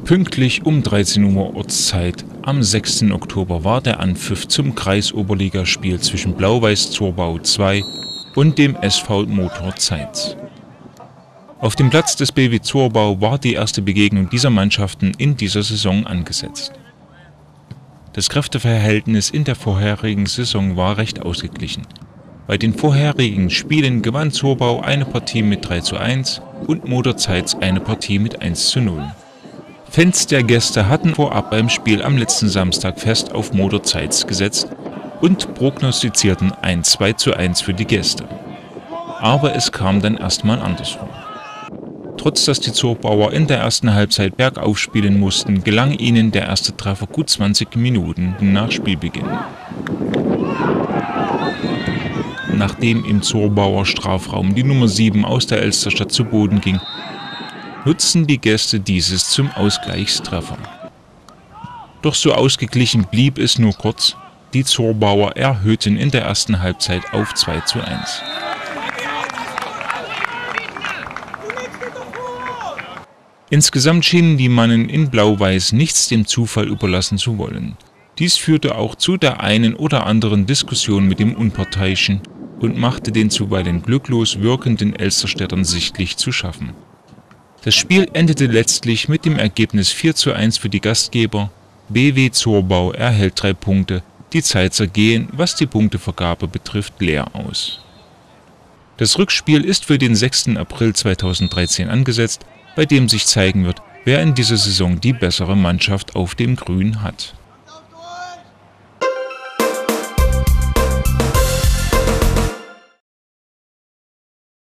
Pünktlich um 13 Uhr Ortszeit am 6. Oktober war der Anpfiff zum Kreisoberligaspiel zwischen Blau-Weiß Zorbau II und dem SV Motor Zeitz. Auf dem Platz des BW Zorbau war die erste Begegnung dieser Mannschaften in dieser Saison angesetzt. Das Kräfteverhältnis in der vorherigen Saison war recht ausgeglichen. Bei den vorherigen Spielen gewann Zorbau eine Partie mit 3:1 und Motor Zeitz eine Partie mit 1:0. Fans der Gäste hatten vorab beim Spiel am letzten Samstag fest auf Motor Zeitz gesetzt und prognostizierten ein 2:1 für die Gäste. Aber es kam dann erstmal andersrum. Trotz dass die Zorbauer in der ersten Halbzeit bergauf spielen mussten, gelang ihnen der erste Treffer gut 20 Minuten nach Spielbeginn. Nachdem im Zorbauer Strafraum die Nummer 7 aus der Elsterstadt zu Boden ging, nutzten die Gäste dieses zum Ausgleichstreffer. Doch so ausgeglichen blieb es nur kurz, die Zorbauer erhöhten in der ersten Halbzeit auf 2:1. Insgesamt schienen die Mannen in Blau-Weiß nichts dem Zufall überlassen zu wollen. Dies führte auch zu der einen oder anderen Diskussion mit dem Unparteiischen und machte den zuweilen glücklos wirkenden Elsterstädtern sichtlich zu schaffen. Das Spiel endete letztlich mit dem Ergebnis 4:1 für die Gastgeber. BW Zorbau erhält 3 Punkte, die Zeitzer gehen, was die Punktevergabe betrifft, leer aus. Das Rückspiel ist für den 6. April 2013 angesetzt, bei dem sich zeigen wird, wer in dieser Saison die bessere Mannschaft auf dem Grün hat.